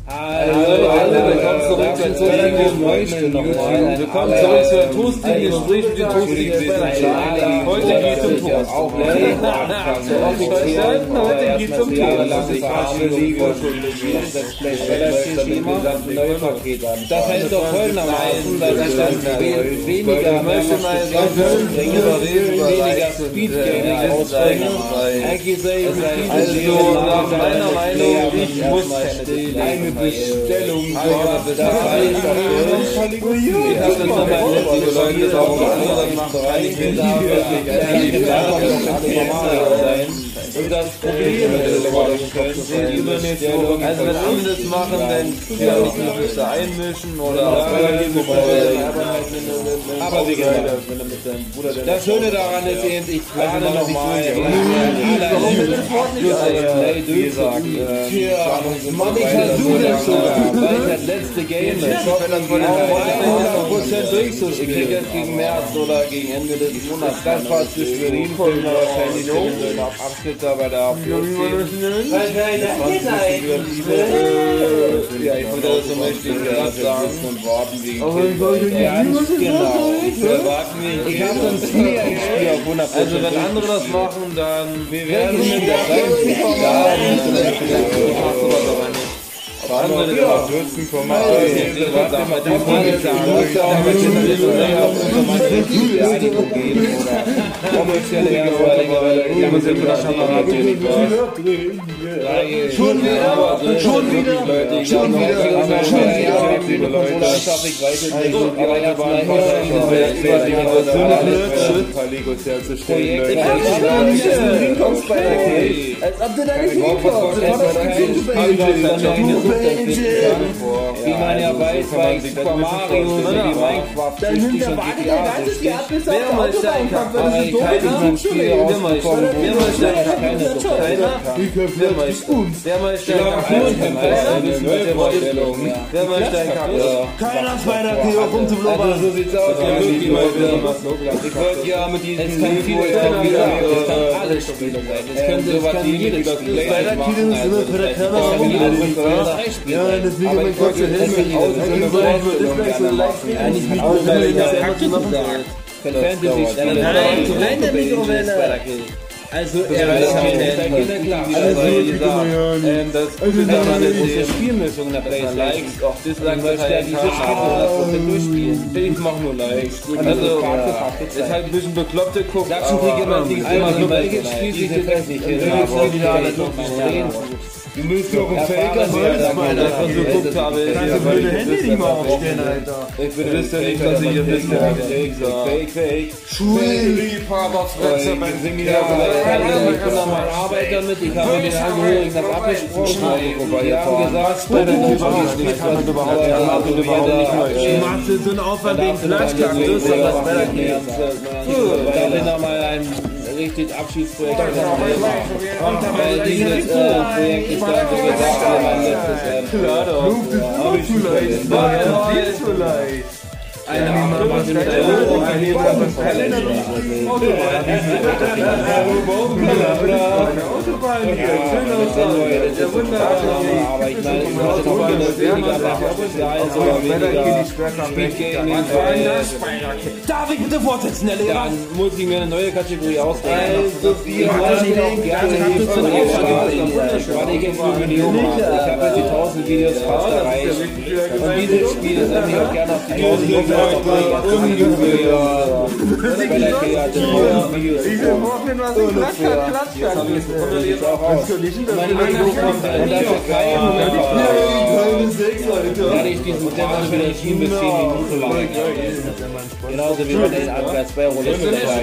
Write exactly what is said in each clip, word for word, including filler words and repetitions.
Hallo, willkommen zurück zur toastigen Neueste nochmal. Willkommen zurück zur toastigen Gespräch mit den toastigen Spellern. Heute geht es um Toast. Auch heute geht es um Toast. Das heißt doch folgendermaßen, dass ich dann weniger weniger Speedgaming ausbringe. Also nach meiner Meinung, ich muss eine Bestellung haben. Das heißt, ich habe dann nochmal letzte Leute auch andere machen, weil ich will da wirklich sein. Und das Problem ist, also wenn andere das machen, dann kann ich mich da einmischen oder aber wie gesagt, das Schöne daran ist eben, ich plane nochmal wie gesagt, ich versuche es sogar, weil ich das letzte Game hundert Prozent durchzuspielen. Ich kriege jetzt gegen März oder gegen Ende des Monats das war zwischen Berlin und wahrscheinlich den Abschnitt da bei der vierzehn. Ja, ich würde so möchte ich gerade sagen und warten wegen ganz genau. Ich erwarte mich. Ich habe so ein Spiel auf hundert Prozent. Also wenn andere das machen, dann wir werden mit der andere würzen kommen. Schon wieder, schon wieder, schon wieder, schon wieder, als ob du da nicht hinkommst. Wie man ja weiß, bei Super Mario oder Minecraft, dann nimmt der Wagen der ganze Geld bis auf die Autobahn kommt, wenn es so dumm ist. Wer möchte Wer möchte Keiner? Wer möchte Wer möchte Wer möchte keiner zweiter Kilo rum zum Lober. So sieht's aus. Ich wollte ja mit diesem Video wieder alle Spiele sein. Es könnte sowas wie jedes Spiel sein. Ja, deswegen mein Gott, der Helm nicht Nein, der Mikrowelle. Also, er weiß nicht, also, das ist eine Spielmischung, da Play Likes, auch Dislikes, weil er diese Spiele durchspielen. Ich mach nur Likes. Also, ist halt ein bisschen bekloppte Guck. Klatschenkrieg immer die einmal so weggespielt, ich das nicht hin. Du müsst doch ein Faker sein, weil ich einfach so geguckt habe. Kannst du blöde Hände nicht mal aufstellen, Alter. Ich wisst ja nicht, dass ich hier bin. Fake, fake. Schulliebhaberfresse beim Singen. Ich bin da mal Arbeiter mit. Ich habe mit den Angehörigen das abgesprochen. Die haben gesagt, bei der Kippe nicht kann man überhaupt nicht mehr. Machst du so einen Aufwand wegen Klatschkaktus, aber das wäre geht. Da bin ich mal ein richtig Abschiedsprojekt. Und weil dieses Projekt ist da so gesagt, mein letztes Klar doch. Aber ich zu leid. Es war ja viel zu leid. Eine Autobahn. Schön aussehen. Der wunderbar. Aber ich meine, ich muss noch mal weniger Potenzial, sogar weniger Speedgaming. Darf ich bitte fortsetzen, Herr Lehrer? Dann muss ich mir eine neue Kategorie ausdenken. Also, die wollte ich auch gerne Hilfe von dir starten, weil ich jetzt nur Millionen mache. Ich habe jetzt die tausend Videos fast erreicht. Und dieses Spiel ist nämlich auch gerne auf die tausend Videos. Diese Morgen was ein Klatscher, Klatscher. Jetzt auch aus. Und dafür kein werde ich diesen Dämmer für den Team bis zehn Minuten machen. Genauso wie bei den Advers bei Roulette.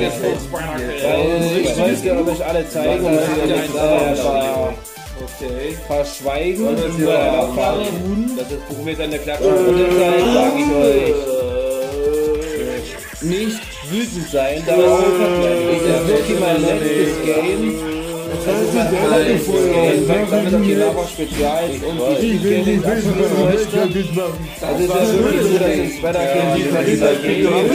Ich weiß ja, ob ich alle zeigen und wir jetzt okay. Verschweigen oder vertun. Das ist Problem an der Klatsche. Und deshalb sage ich euch, nicht wütend sein, da ist wirklich mein letztes Game. Spezial und die Gaming also das ist ja wirklich so, dass es bei der Gaming und das wird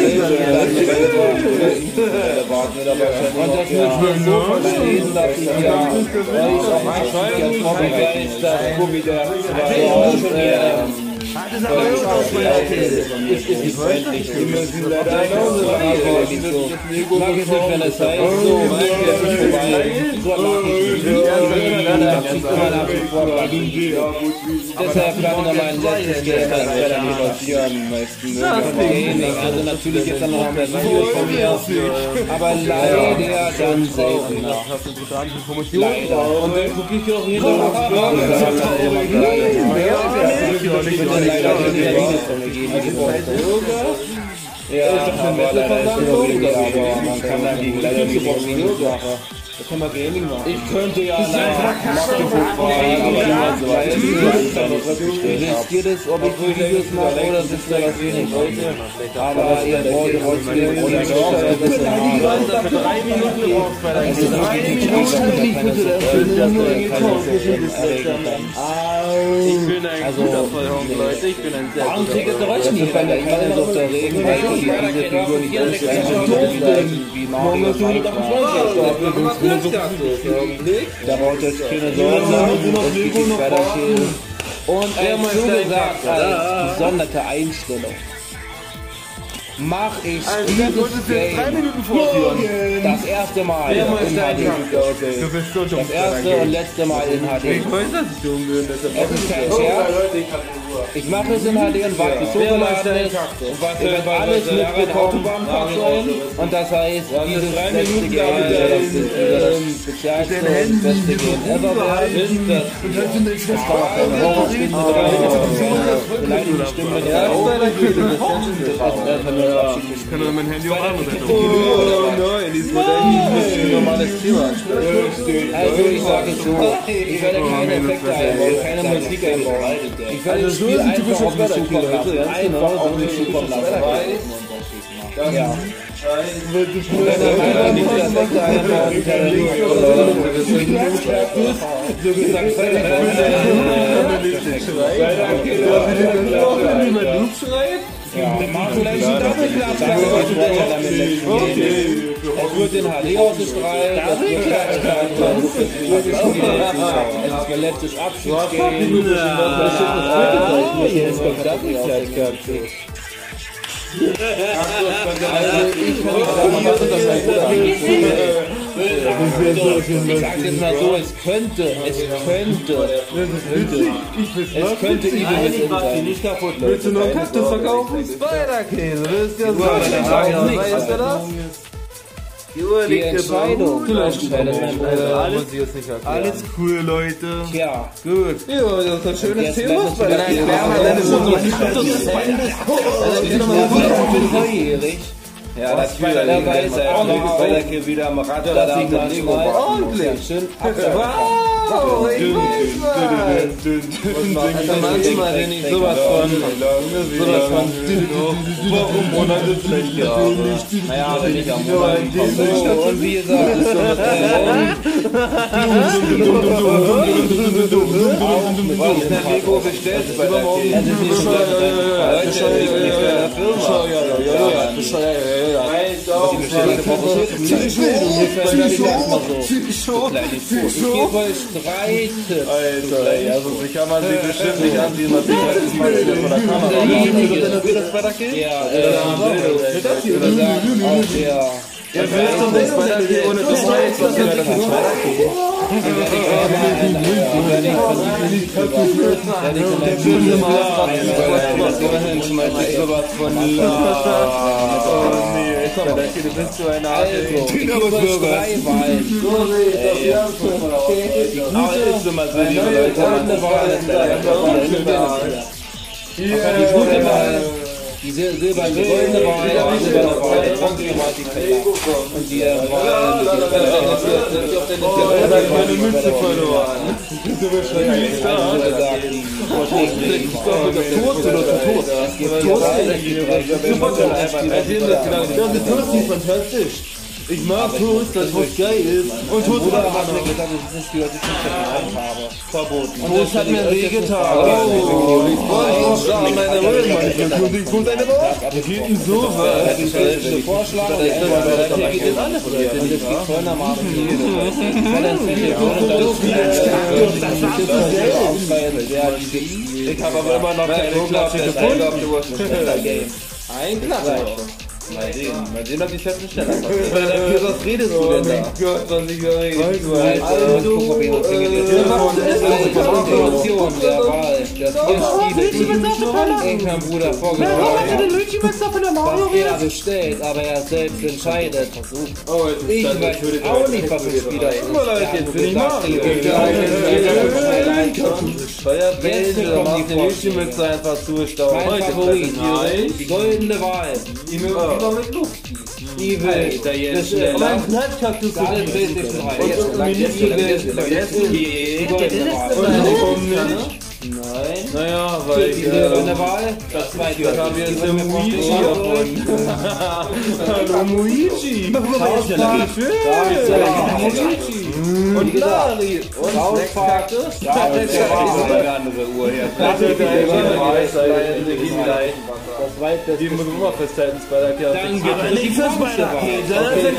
so verstehen, dass ich ja euch auch eigentlich vorbereitet, dass Gummi der Das ist aber auch ist freundlich. Die müssen leider genauso lange mag es nicht, wenn es sei so, weil wir nicht vorbei so mag ich nicht. Deshalb bleiben wir mein letztes Game als Renovation meistens. Also natürlich jetzt dann noch ein Video von mir, aber leider dann selten noch. Leider. Und dann gucke ich auch hier noch auf leider die Videos von mir geben, die ja, aber leider ist immer wieder, aber man kann dagegen leider nicht Videos. Da kann man Gaming machen. Ich könnte ja nach Magdeburg fahren, aber niemand so weit ist. Wisst ihr das, ob ich Videos mache oder wisst ihr das wenig Leute? Aber ihr wollt trotzdem die Chance ein bisschen haben. für drei Minuten brauchst bei der Es ist drei Minuten, ich bitte dafür nur gekauft. Ich bin ein guter Vollhorn, Leute. Ich bin ein sehr Warum kriegt ihr euch nicht, wenn der immer so auf der Regen weil diese Figur nicht ist? Wie Mario Da braucht euch keine Sorgen machen, das geht nicht weitergehen. Und ein zugesagt als gesonderte Einstellung mach ich dieses Game das erste Mal in H D. Das erste und letzte Mal in H D. Es ist kein Scherz. Ich mache es in H D und warte bis hochgeladen ist. Ihr werdet alles mitbekommen. Und das heißt, dieses letzte Game wird das spezialste und beste Game ever werden. Das dauert eine Woche. Leider die Stimme der Ich kann nur mein Handy auch anrufen. Oh nein, diesmal ein normales Thema. Also ich sage es so, ich werde keine Effekte einbauen, keine Musik einbauen. Ich werde das Spiel einfach auf mich zukommen lassen. Einfach auf mich zukommen lassen. Ja. Wenn er meiner nicht Effekte einbauen kann, so gesagt, sei der ja, wir machen vielleicht einen Doppelklatsch. Okay. Es wird in H D ausgestrahlt. Es ist galaktisch Abschiedsgame. Jetzt kommt Doppelklatsch. Also ich kann nicht sagen, was das heißt. Ich sage jetzt mal so, es könnte, es könnte, es könnte Evil sein. Nicht kaputt. Willst du nur einen Kaktus verkaufen? Spider-Käse, das ist ja so. Weißt du das? Die Entscheidung. Alles, alles cool, Leute. Tja, gut. Ja, das ist ein schönes Thema. Ja, das war der Weise. Auch noch Spider-Käse wieder am Rad. Da sieht man es mal ordentlich. Schön wow, ich weiß was. Also manchmal bin ich sowas von, sowas von, warum und dann ist schlecht gerade. Naja, wenn ich am Morgen komme. Und wie gesagt, ist so mit der Lego bestellt, bei der drei Tipps. Alter, also so kann man sich bestimmt nicht anziehen, was ich halt mal von der Kamera mache. Das bei der Kind? Ja, das hier. Oder sagen, auch der... Ja, willst du nicht bei der Kind ohne das heißt, was wir da von Du bist so eine Art Bürger. Alles immer so, liebe Leute. Die gute Wahl. Die silberne goldene Wahl, die silberne Wahl, und die Wahl, die meine Münze verloren. Du bist schon gesagt, die tot oder tot? Tot. Das ist fantastisch. Ich mag Toast, das was geil ist. Und Toast hat mir gesagt, das ist die Leute Farbe. Verboten. Und das hat mir wehgetan. Oh, ich wollte auch meine Röhrenmann. Ich muss eine Woche. Das geht denn so was? Das ist der Vorschlag. Der geht jetzt anders. Das geht folgendermaßen. Wenn dann fände ich habe aber immer noch keine Klasse gefunden. Ein Klasse. Mal sehen, mal sehen, ob die Fetten schneller kommen. Was redest du denn da? Oh mein Gott, was ich da rede. Also, Information der Wahl der vier Spiele, die mein Bruder vorgestellt hat, was er bestellt, aber er selbst entscheidet. Ich weiß auch nicht, was für Spieler ist. Jetzt bin ich mal. Steuerbände, da macht der Milchschimmelz einfach zustauen. Mein Favorit, die goldene Wahl. Immer mit Luft. Die will, da jetzt das ist mein Knallkaktus für alle PlayStation drei. Die goldene Wahl. Nein. Naja, weil die goldene Wahl, das zweite. Da haben wir jetzt eine Muichi davon. Hallo Muichi. Und Lari. Und Soundpark. Da ist eine andere Uhr her. Das zweite. Die muss man festhalten, bei der Kerze. Dann gibt es die Bronzewarte.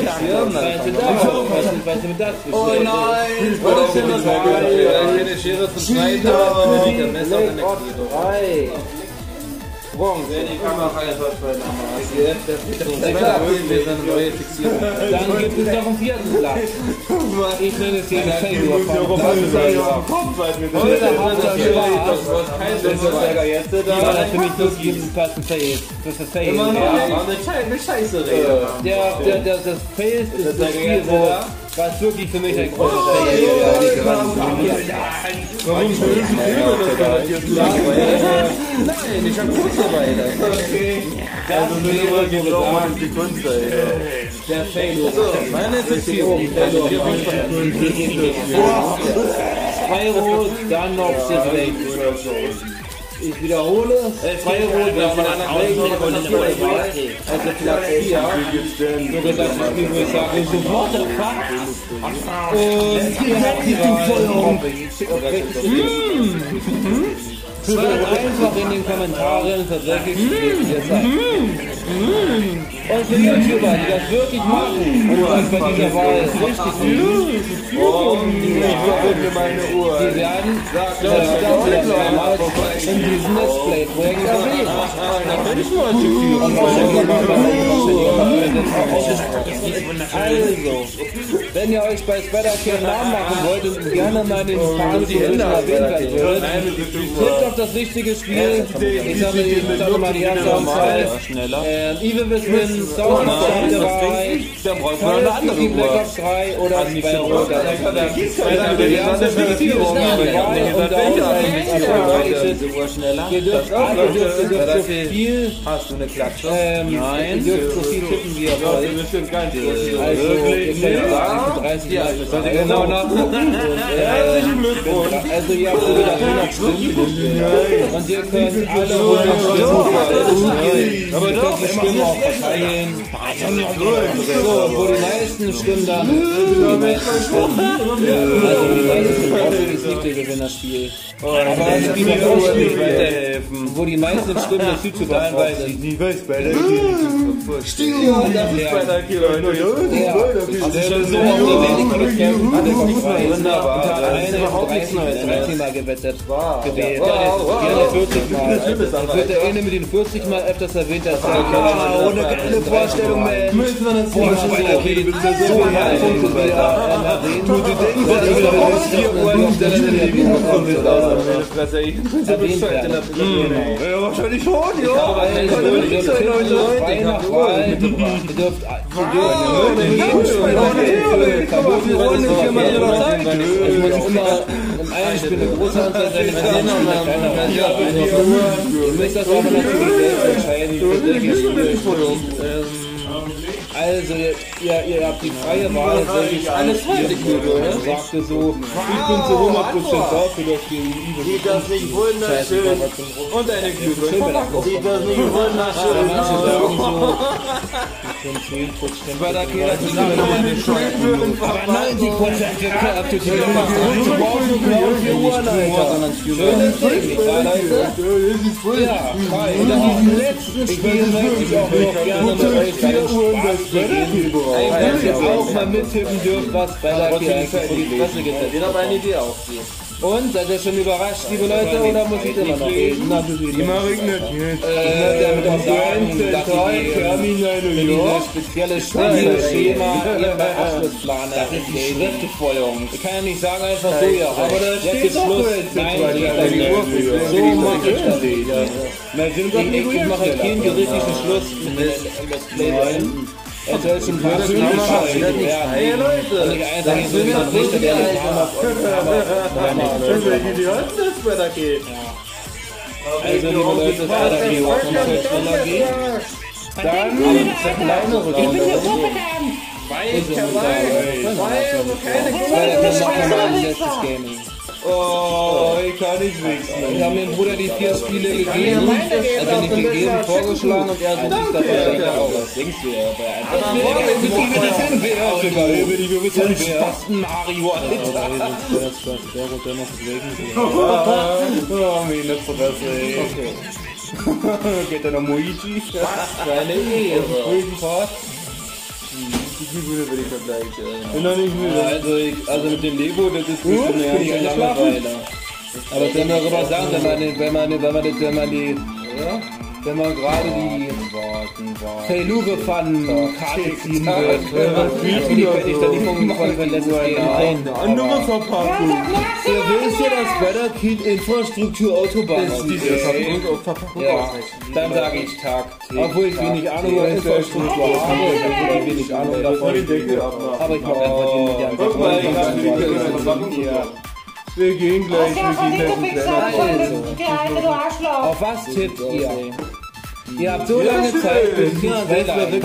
Oh nein. Was ist denn das? Eine Schere zum Schneiden. Der Messer und eine drei. Bronze. Die Kamera einfach bei der Kamera. Dann gibt es noch einen vierten Platz. Ich nenne es hier ein Failure. Das ist für mich so ein Platz ein Fail. Das ist ein Fail. Eine Scheiße Rede. Das Fail ist das Spiel, wo was wirklich für mich ein großes Fail ist. Warum lösen wir das jetzt? Nein, ich hab kurz dabei. Also nur geht auch mal die Kunst, ey. Der Failure. Meine Fixierung. Zwei Rot, dann noch Sitzweg. Ich wiederhole, zwei Rot, dann von einer also Platz vier. So gesagt, das Spiel, wo ich sage, sofort der Fakt. Und hier hat die Feuerung. Schreibt einfach in den Kommentaren, verdreckig jetzt ab. Und für YouTuber, die das wirklich machen, und was bei dieser Wahl richtig gut ist, Oh, ich verbinde meine Uhr. die werden in diesem Let's Play-Projekt erwähnt. Also, wenn ihr euch bei Splatterkill einen Namen machen wollt und gerne mal den Faden die Hände erwähnt würdet, tippt auf das richtige Spiel. Ich sage, ich sage mal die erste Anzahl. Ähm, Evil Within, Soundtrack drei, Call of Duty Black Ops drei oder Sparrow. Die erste Fixierung, ihr dürft alle, ihr dürft so viel, hast du eine Klatsche? ähm, Nein. ihr dürft so viel tippen, wie ihr wollt. Bestimmt kein Also, ihr könnt dreißig Mal sollte genau nachgucken. Herzlichen Glückwunsch. Also ihr habt so wieder hundert Stimmen und ihr könnt alle hundert Stimmen aber doch die Stimmen auch verteilen. So, wo die meisten Stimmen dann also die meisten Stimmen ist nicht der Gewinnerspiel. Aber es gibt auch Spiele, wo die meisten Stimmen des YouTubers sind. Ich weiß bei der Stil, das ist bei der Kilo. Ja, also schon so auf der Welt gekämpft, alles nicht frei. dreizehn Mal gewettet, gewählt. Gerne vierzig Mal. Das wird der eine mit den vierzig Mal öfters erwähnt, als der Oh, eine geile Vorstellung, man. Müssen wir das Boah, okay, du bist so mal Punkte wieder erwähnt. Du denkst, dass du wieder auf vier Uhr Stelle in der Videokonferenz bist. Erwähnt werden. Ja, wahrscheinlich schon, ja. Aber ihr dürft frei nach Wahl, ihr dürft es muss immer im einen Spiel eine große Anzahl sein, ihr müsst das aber natürlich selbst entscheiden. Also, ihr, ihr, ihr habt die freie Wahl, wirklich alles fertig, ne? Sagte so, ich bin zu hundert Prozent da für das Spiel. Sieht das nicht wunderschön? Und eine Glühbirne. Schön bei der Gruppe. Sieht das nicht wunderschön aus? Bei der Kehler sind wir eine Glühbirne. Aber neunzig Prozent gekauft. Die brauchen nur vier Uhren, Alter. Schönes Ding. Ja, und in diesem letzten Spiel möchte ich auch noch gerne mit euch vier Uhren das Wenn ihr auch mal mitippen dürft, was bei der Kehler eigentlich vor die Fresse gesetzt Ich habe eine Idee auch. Und, seid ihr schon überrascht, liebe Leute, oder muss ich immer noch reden? Die mach ich nicht jetzt. Äh, der mit uns sagen, dass die für dieses spezielle Spielschema ihren Abschlussplan das ist die Schriftbefeuerung. Ich kann ja nicht sagen einfach so, ja, aber da steht Schluss. Nein, so mache ich das. Ich mache keinen gerichtlichen Schluss mit dem Let's Play rein. Er soll schon persönlich schaffen werden. Hey Leute, das sind wir nicht, der nicht also liebe Leute, das war der Bio, kommt es schneller geht. Dann kleinere Runde. Weil keine letztes Gaming. Oh, ich kann nicht wechseln. Wir haben dem Bruder die vier Spiele gegeben, also nicht gegeben, vorgeschlagen und er sucht sich dafür auch. Was denkst du ja bei einem? Ich will das hin, wer ist egal, ich will nicht mehr wissen, wer. Spasten Mario, Alter. Der wird ja noch bewegen. Oh, mir nicht so besser, ey. Okay. Geht da noch Moichi? Was für eine Ehre. Die Glühbirne will ich vergleichen. Bin noch nicht müde. Also, ich, also mit dem Lego, das ist gut für eine ganze Langeweile. Aber das können wir darüber sagen, wenn man, wenn man, wenn man, wenn man die, wenn man gerade die Feluve-Pfannen-Karte ziehen wird, natürlich werde ich da nicht von von letztes Game. Andere Wasserpark. Ihr wisst ja, dass Battlefield Infrastruktur Autobahn ist. Ja, dann sage ich Tag. Obwohl ich wenig Ahnung über Infrastruktur habe, ich habe wenig Ahnung davon. Aber ich mache einfach die Median. Guck mal, ich habe die Wir gehen gleich mit die kleinen Auf was tippt ihr? Ihr habt so lange Zeit, bis ich das heißt,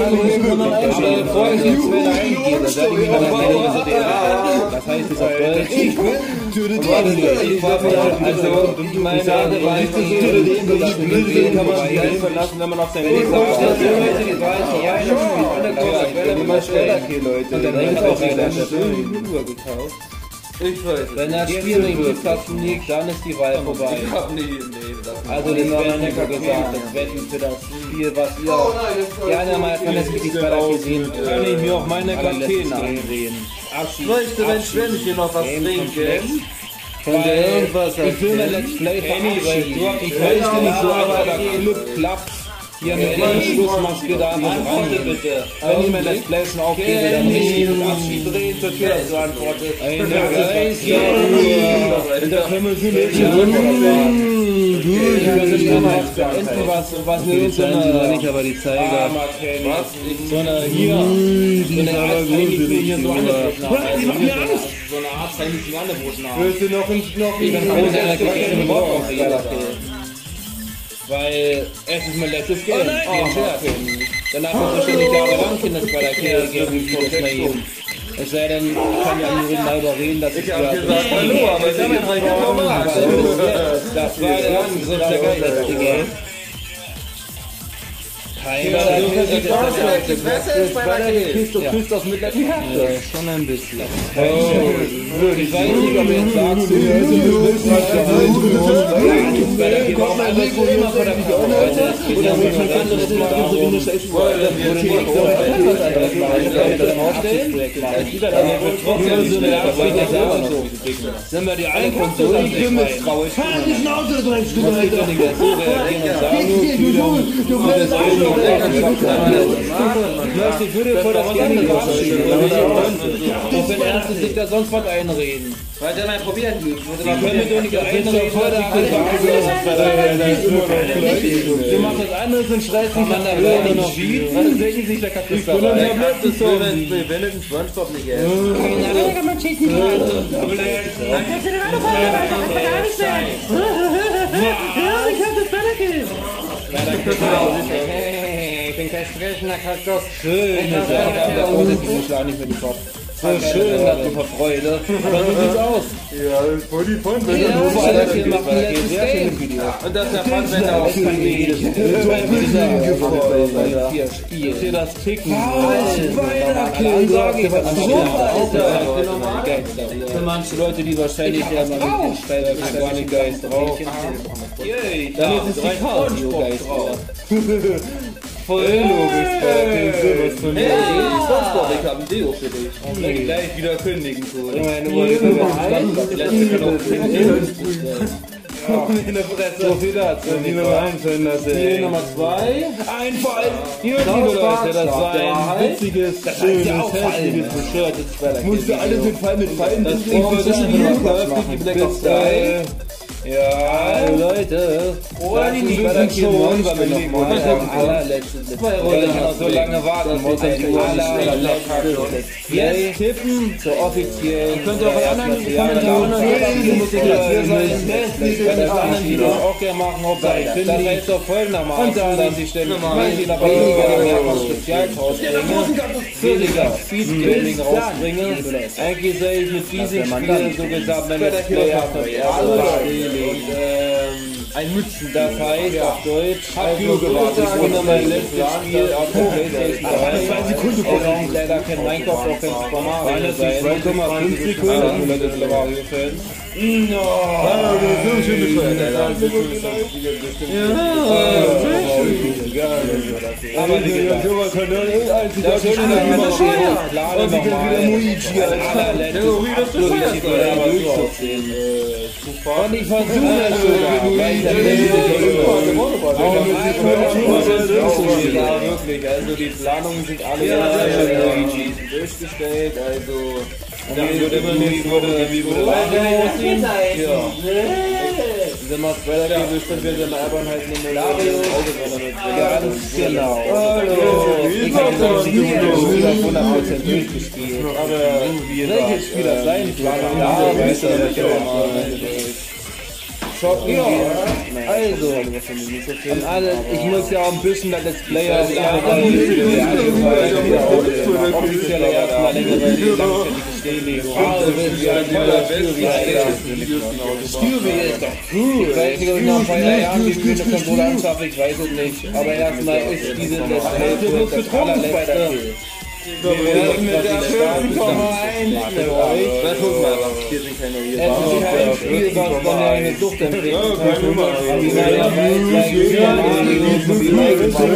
es auf Deutsch. Ich bin also, meine Sache war nicht so, kann man sich nicht verlassen, wenn man auf sein Leben sagt. Immer schneller gehen, Leute. Und dann ist auch wieder schön gekauft. Ich weiß. Wenn das Spiel nicht Glücksplatz liegt, dann ist die Wahl vorbei. Ich hab nie, nee, das also das wäre nicht gesagt, das Wetten für das Spiel, was ihr gerne mal kann es wirklich bei der gesehen, kann ich mir auch meine Kakteen ansehen. Möchte mein Schwämmchen noch was trinken? Weil ich will mir Let's Play verabschieden. Ich möchte nicht so, aber der Club klappt. Hier mit der Schlussmaske da am Rande, bitte. Wenn ich mein Let's Play schon aufgebe, dann nicht den Abschied drehen zur Tür zu antwortet. Eine Geist, ja, in der Himmel sind wir schon. Endlich was, was mir so eine, nicht aber die Zeiger. So eine, hier, so eine Art hier so eine, so eine Art feindlichen Angeboten haben. Willst du noch ein, noch Ich bin froh, dass er eine Woche weil es ist mein letztes Game. Oh nein, oh, danach wird es wahrscheinlich jahrelang Kinder bei der Kirche geben, wie das mal eben. Es sei denn, ich kann ja nur mal überreden, dass ich... Ich hab gesagt, hallo, aber ich hab jetzt recht normal. Das war der Angriff der letzte Game. Keiner, du küsst aus mittleren Härte. Ja, schon ein bisschen. Oh, ich weiß nicht, ob ihr jetzt sagst, du willst nicht sein. Bei der G kommt man einfach so immer vor der Kamera. Oder mit einem anderen Mal so wie eine Scheiße. Oder nicht so. Sind wir die alle Konsolen? Ich bin misstrauisch. Halt die Schnauze, du ein Stück weiter. Du willst auch ich würde vor das gerne verabschieden. Und wenn Ärzte sich da sonst was einreden. Wollt ihr mal probieren? Die können mir doch nicht einreden, vor der Du machst das andere, sind Stress, die man da will, nur noch schieben. Dann denken sich der Kapitel. Ich bin am letzten so. Wir werden den Spongebob nicht essen. Da kann man schießen. Dann kannst du den anderen Fall gar nicht mehr. Ja, ich hab das Battlefield. Ich bin kein sprechender Kaktus. Schön. Ich schlag nicht mit dem Kopf. So schön, dass du Freude. Aber so sieht's aus. Ja, voll die Fun, wenn Ja, du Spider Kill macht ein letztes Game. Und das ist der Fun-Wender auch kein jedes Hier, Spiel. Hier das Ticken. Spider Kill, sag ich. Für manche Leute, die wahrscheinlich ja mal mit Spider Kill gar nicht Geist drauf. Dann ist es die Cardio-Geist drauf. Voll logisch, Spider Kill, was von mir. Ich hab ein Deo für dich. Und gleich wieder kündigen tun. In der Fresse. So viel dazu. Die Nummer eins hören lassen. Die Nummer zwei. Einfall. Hier, liebe Leute, das war ein witziges, schönes, hässliches, bescheuertes Spider Kill. Musst du alles mit Fall mit Fallen. Das Ding wird schon die Black Ops drei. Ja, Leute. Oh, die Spider Kill schon, weil wir noch mal am allerletzten zwei Runden noch so lange warten muss. Jetzt tippen zur offiziellen. Könnt ihr auch bei anderen Kommentaren muss hier sein. Wenn das anderen Videos auch gerne machen, ob das heißt doch folgendermaßen, dass ich ständig weniger mehr Spezialtausch bringe, weniger Speedbuilding rausbringe. Eigentlich soll ich mit diesem Spiel so gesagt, wenn das Player und ähm, ein Mützen, das heißt auf Deutsch, also gewartet. Ich wundere mein letztes Spiel auf der PlayStation drei. Leider kein Minecraft, auch kein Super Mario sein. zwei Komma fünf Sekunden, das ist Mario-Fans. No! Ah, das ist so schön bescheuert, Alter. Ja, aber die sind sowas von als die deutsche Schule immer bescheuert. Und sie können wieder Muichi als allerletztes durchzuziehen. Und ich versuche das sogar, weil der ja, wirklich, also die Planungen sind alle Luigi durchgestellt, also und dann wird immer nicht wurde, wie wurde ja. Diese mal Spider Kill bestimmt wird in der Albernheit in den Ganz genau. Ich habe das Spiel hundert Prozent durchgespielt. Aber welches Spiel das sein wird, ja, weiß ich nicht. Shoppen ja, also, und alle, ich muss ja auch ein bisschen das Let's Player offiziell erstmal längere langfällige Stilllegung. Stürby ist doch cool. Ich weiß nicht, ob ich noch ein paar Jahre die Spiele Konsole anschaffe, ich weiß es nicht. Aber erstmal ist diese Let's Play das allerletzte. Wir werden mit der fünf Komma eins mit euch. Das gucken wir aber. Hier sind keine hier. Es ist ein Spiel, was man ja eine Sucht entwickelt. Ja, keine Nummer. Wie man ja weiß, weil wir ja wie Mike gemacht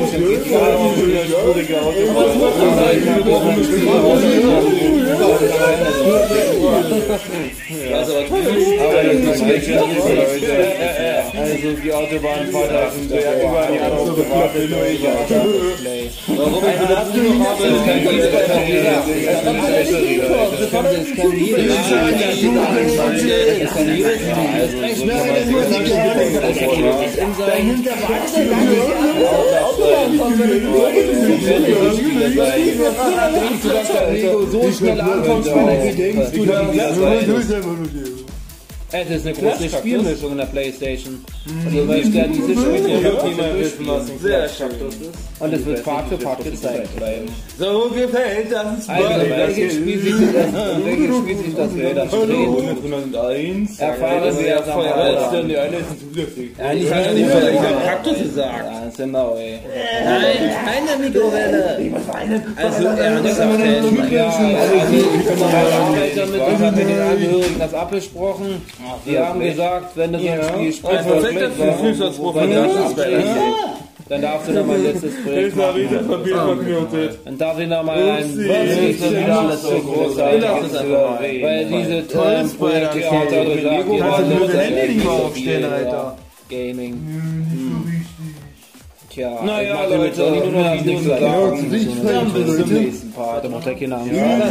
also die Autobahnfahrer sind ja über ein Jahr aufgewartet. Warum ich das noch habe, kann jeder kann jeder. Das kann jeder. Das kann jeder. So schnell ankommst, wenn denkst du dann. Es ist eine große Spielmischung in der PlayStation. Also, weil ich da diese Spiele wirklich mal wissen, was sehr schafft ist. Und es wird Part für Part gezeigt bleiben. So gefällt das. Also, welches Spiel sich das Räder dreht, erfahren wir erst am Ende. Die eine ist glücklich. Ja, ich habe nicht mal Kaktus gesagt. Ja, ist genau, ey. Nein, keine Mikrowelle. Also, ernsthaft, ich bin Arbeiter damit, ich habe mit den Angehörigen das abgesprochen. Die haben gesagt, wenn du so ein Spiel spielst, dann darfst du noch mal ein letztes Projekt machen. Dann darf ich noch mal ein wirklich so wieder alles so großartiges weil diese tollen Projekte, die auch da gesagt die haben, Alter. Gaming. Tja, naja, Leute, nur noch nichts zu sagen. Dann bis zum nächsten Part. Da macht er keine Angst.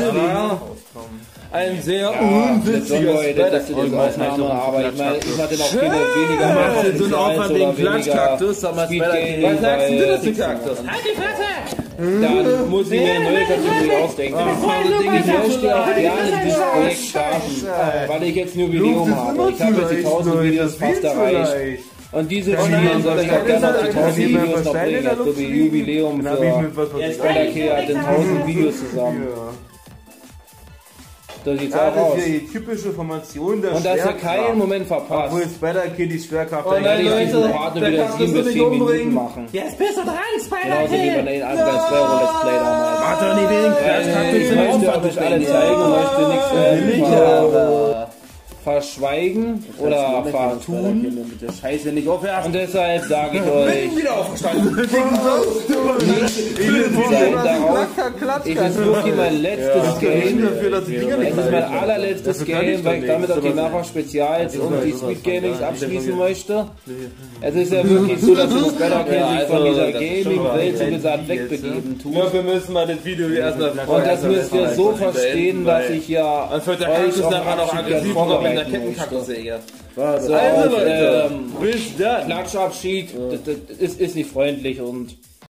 Ein sehr unwitziges Aufnahme, aber ich meine, ich hatte noch viele weniger Macht. So einen Aufwand wegen Klatschkaktus, sag mal, was sagst du das für Kaktus? Halt die Fresse! Dann muss ich mir eine neue Kategorie ausdenken. Ich möchte auch gerne dieses Projekt starten, weil ich jetzt nur Video habe. Ich habe jetzt die tausend Videos fast erreicht. Und diese Spiele soll ich auch gerne auf die tausend Videos noch bringen, so wie Jubiläum für Spider Kill hat in tausend Videos zusammen. So sieht's Ja, auch das aus. ist ja die typische Formation der Und dass ihr Schwerkraft. keinen Moment verpasst. Obwohl Spider-Kid die Schwerkraft Dann werde ich diesen Part nur wieder sieben bis zehn Minuten machen. Jetzt bist du dran, Genauso wie bei Spider-Kid. den anderen Sparrow Let's Play damals. Mach doch nicht den Quatsch, Weil ich möchte euch alle zeigen und möchte nichts Nicht, äh, aber. verschweigen oder vertun. Mit der Scheiße nicht aufhören. Und deshalb sage ich euch, Wieder aufgestanden. seid darauf. Es ist wirklich mein letztes Game. Dafür, dass die Dinger nicht Es ist mein allerletztes Game, weil ich damit auch die Nachbar-Spezials und die Speed Gamings abschließen möchte. Es ist ja wirklich so, dass das Better Kid sich von dieser Gaming-Welt so gesagt wegbegeben tut. Ja, wir müssen mal das Video erstmal. Und das müsst ihr so verstehen, dass ich ja Dann wird der euch Kaktus auf nachher noch Abschied gern aggressiv noch mit der vorbereiten Kettenkaktussäge. möchte. So, Also und, Leute, ähm, bis dann. Klatschabschied, das, das ist, ist nicht freundlich und